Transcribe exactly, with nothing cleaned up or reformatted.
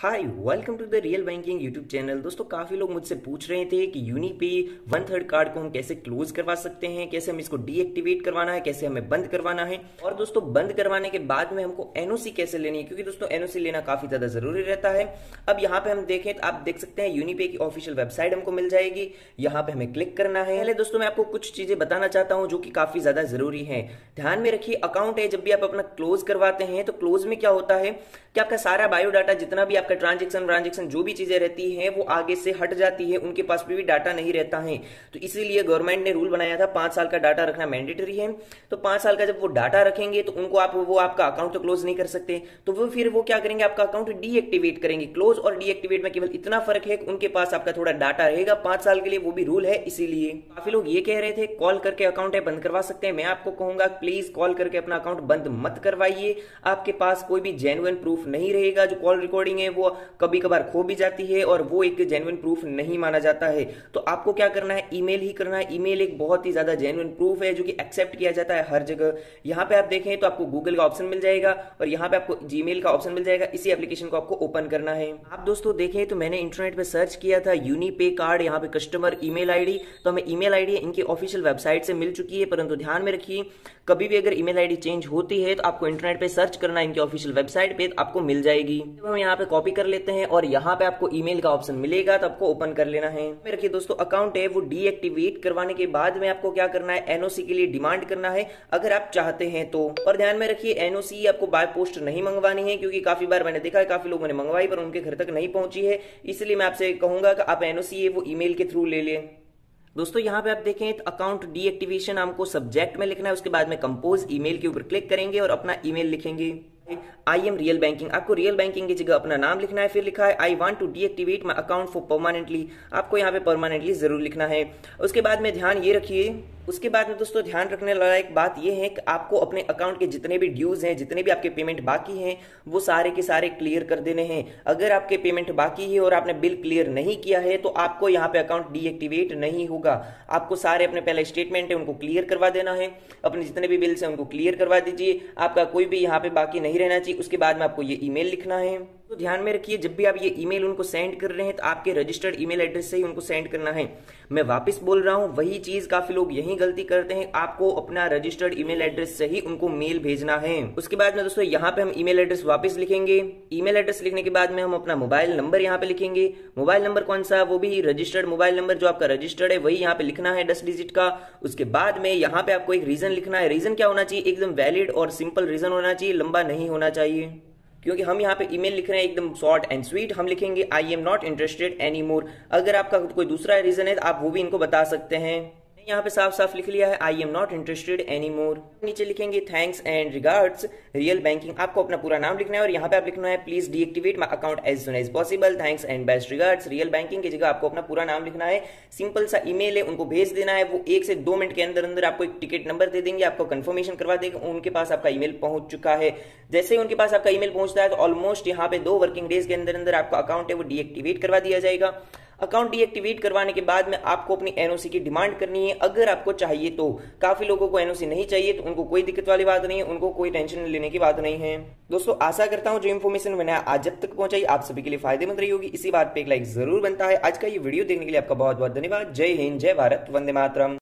Hi welcome to the real banking YouTube channel. दोस्तों काफी लोग मुझसे पूछ रहे थे कि यूनिपे वन थर्ड कार्ड को हम कैसे क्लोज करवा सकते हैं, कैसे हम इसको डीएक्टिवेट करवाना है, कैसे हमें बंद करवाना है और दोस्तों बंद करवाने के बाद में हमको एनओसी कैसे लेनी है, क्योंकि दोस्तों एनओसी लेना काफी ज्यादा जरूरी रहता है। अब यहाँ पे हम देखें तो आप देख सकते हैं यूनिपे की ऑफिशियल वेबसाइट हमको मिल जाएगी। यहाँ पे हमें क्लिक करना है। पहले दोस्तों मैं आपको कुछ चीजें बताना चाहता हूँ जो कि काफी ज्यादा जरूरी है। ध्यान में रखिए, अकाउंट है जब भी आप अपना क्लोज करवाते हैं तो क्लोज में क्या होता है कि आपका सारा बायोडाटा, जितना भी आपका ट्रांजेक्शन ट्रांजेक्शन जो भी चीजें रहती हैं वो आगे से हट जाती है, उनके पास भी, भी डाटा नहीं रहता है। तो इसीलिए गवर्नमेंट ने रूल बनाया था पांच साल का डाटा रखना मैंडेटरी है। तो पांच साल का जब वो डाटा रखेंगे तो उनको आप वो आपका अकाउंट तो क्लोज नहीं कर सकते, तो वो फिर वो क्या करेंगे, आपका अकाउंट डीएक्टिवेट करेंगे। क्लोज और डीएक्टिवेट में केवल इतना फर्क है कि उनके पास आपका थोड़ा डाटा रहेगा पांच साल के लिए, वो भी रूल है। इसीलिए काफी लोग ये कह रहे थे कॉल करके अकाउंट है बंद करवा सकते हैं। मैं आपको कहूंगा प्लीज कॉल करके अपना अकाउंट बंद मत करवाइए। आपके पास कोई भी जेन्युइन प्रूफ नहीं रहेगा। जो कॉल रिकॉर्डिंग है वो कभी कभार खो भी जाती है और वो एक जेन्युइन प्रूफ नहीं माना जाता है। तो आपको क्या करना है, ईमेल ही करना है। ईमेल एक बहुत ही ज्यादा जेन्युइन प्रूफ है जो कि एक्सेप्ट किया जाता है हर जगह। यहाँ पे आप देखें तो आपको गूगल का ऑप्शन मिल जाएगा और यहाँ पे आपको जीमेल का ऑप्शन मिल जाएगा। इसी एप्लीकेशन को आपको ओपन करना है। आप दोस्तों देखें तो मैंने इंटरनेट पे सर्च किया था यूनिपे कार्ड, यहाँ पे कस्टमर ईमेल आईडी, तो हमें ईमेल आईडी इनकी ऑफिशियल वेबसाइट से मिल चुकी है। परंतु ध्यान में रखिए, कभी भी अगर ईमेल आईडी चेंज होती है तो आपको इंटरनेट पे सर्च करना है, इनकी ऑफिशियल वेबसाइट पे आपको मिल जाएगी। तो हम यहाँ पे कॉपी कर लेते हैं और यहाँ पे आपको ईमेल का ऑप्शन मिलेगा तो आपको ओपन कर लेना है। रखिए दोस्तों, अकाउंट है वो डीएक्टिवेट करवाने के बाद में आपको क्या करना है, एनओसी के लिए डिमांड करना है अगर आप चाहते हैं तो। और ध्यान में रखिए, एनओसी आपको बाय पोस्ट नहीं मंगवानी है, क्योंकि काफी बार मैंने देखा है काफी लोगों ने मंगवाई पर उनके घर तक नहीं पहुंची है। इसलिए मैं आपसे कहूंगा कि आप एनओसी है वो ईमेल के थ्रू ले लें। दोस्तों यहाँ पे आप देखें तो अकाउंट डीएक्टिवेशन हमको सब्जेक्ट में लिखना है, उसके बाद में कंपोज ईमेल के ऊपर क्लिक करेंगे और अपना ईमेल लिखेंगे। आई एम रियल बैंकिंग, आपको रियल बैंकिंग की जगह अपना नाम लिखना है। फिर लिखा है I want to deactivate my account for permanently, आपको यहाँ पे परमानेंटली जरूर लिखना है। उसके बाद में ध्यान ये रखिए, उसके बाद में दोस्तों ध्यान रखने वाला एक बात यह है कि आपको अपने अकाउंट के जितने भी ड्यूज हैं, जितने भी आपके पेमेंट बाकी हैं, वो सारे के सारे क्लियर कर देने हैं। अगर आपके पेमेंट बाकी है और आपने बिल क्लियर नहीं किया है तो आपको यहाँ पे अकाउंट डीएक्टिवेट नहीं होगा। आपको सारे अपने पहले स्टेटमेंट है उनको क्लियर करवा देना है, अपने जितने भी बिल्स हैं उनको क्लियर करवा दीजिए। आपका कोई भी यहाँ पे बाकी नहीं रहना चाहिए। उसके बाद में आपको ये ईमेल लिखना है। तो ध्यान में रखिए, जब भी आप ये ईमेल उनको सेंड कर रहे हैं तो आपके रजिस्टर्ड ईमेल एड्रेस से ही उनको सेंड करना है। मैं वापस बोल रहा हूं, वही चीज काफी लोग यही गलती करते हैं, आपको अपना रजिस्टर्ड ईमेल एड्रेस से ही उनको मेल भेजना है। उसके बाद में दोस्तों यहाँ पे हम ईमेल एड्रेस वापस लिखेंगे। ईमेल एड्रेस लिखने के बाद में हम अपना मोबाइल नंबर यहाँ पे लिखेंगे। मोबाइल नंबर कौन सा, वो भी रजिस्टर्ड मोबाइल नंबर जो आपका रजिस्टर्ड है वही यहाँ पे लिखना है, दस डिजिट का। उसके बाद में यहाँ पे आपको एक रीजन लिखना है। रीजन क्या होना चाहिए, एकदम वैलिड और सिंपल रीजन होना चाहिए, लंबा नहीं होना चाहिए, क्योंकि हम यहाँ पे ईमेल लिख रहे हैं एकदम शॉर्ट एंड स्वीट। हम लिखेंगे I am not interested any more. अगर आपका कोई दूसरा रीजन है तो आप वो भी इनको बता सकते हैं। यहाँ पे साफ साफ लिख लिया है I am not interested any more. नीचे लिखेंगे thanks and regards real banking, आपको अपना पूरा नाम लिखना है और यहाँ पे आप लिखना है please deactivate my account as soon as possible, thanks and best regards real banking की जगह आपको अपना पूरा नाम लिखना है। सिंपल सा ईमेल है, उनको भेज देना है। वो एक से दो मिनट के अंदर अंदर आपको एक टिकट नंबर दे देंगे, आपको कंफर्मेशन करवा देंगे उनके पास आपका ईमेल पहुंच चुका है। जैसे ही उनके पास आपका ईमेल पहुंचता है तो ऑलमोस्ट यहाँ पे दो वर्किंग डेज के अंदर अंदर आपका अकाउंट है वो डीएक्टिवेट करवा दिया जाएगा। अकाउंट डीएक्टिवेट करवाने के बाद में आपको अपनी एनओसी की डिमांड करनी है अगर आपको चाहिए तो। काफी लोगों को एनओसी नहीं चाहिए तो उनको कोई दिक्कत वाली बात नहीं है, उनको कोई टेंशन लेने की बात नहीं है। दोस्तों आशा करता हूं जो इन्फॉर्मेशन मैंने आज जब तक पहुंचाई आप सभी के लिए फायदेमंद रही होगी। इसी बात पे एक लाइक जरूर बनता है। आज का ये वीडियो देखने के लिए आपका बहुत बहुत धन्यवाद। जय हिंद, जय भारत, वंदे मातरम।